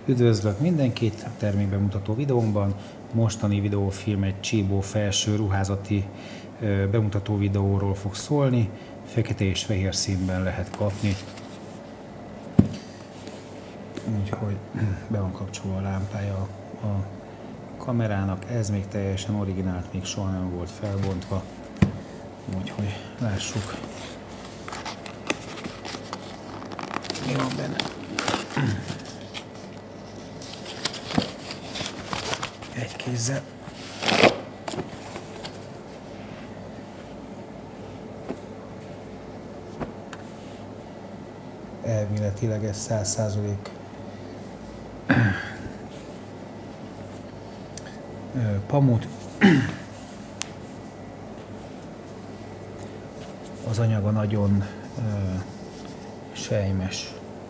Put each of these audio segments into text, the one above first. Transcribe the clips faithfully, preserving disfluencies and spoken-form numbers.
Üdvözlök mindenkit a termékbemutató videómban. Mostani videófilm egy Tchibo felső ruházati bemutató videóról fog szólni. Fekete és fehér színben lehet kapni. Úgyhogy be van kapcsolva a lámpája a kamerának. Ez még teljesen originált, még soha nem volt felbontva. Úgyhogy lássuk, mi van benne. Egy kézzel. Elméletileg ez száz százalék pamut. Az anyaga nagyon sejmes.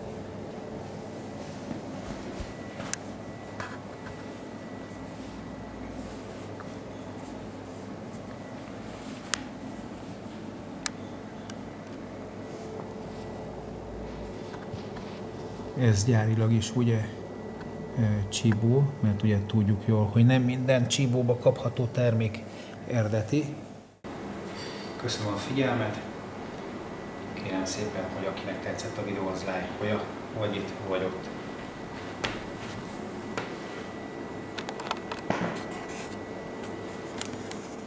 Ez gyárilag is ugye Tchibo, mert ugye tudjuk jól, hogy nem minden Tchibóba kapható termék eredeti. Köszönöm a figyelmet, kérem szépen, hogy akinek tetszett a videó, az lájkolja, vagy itt, vagy ott.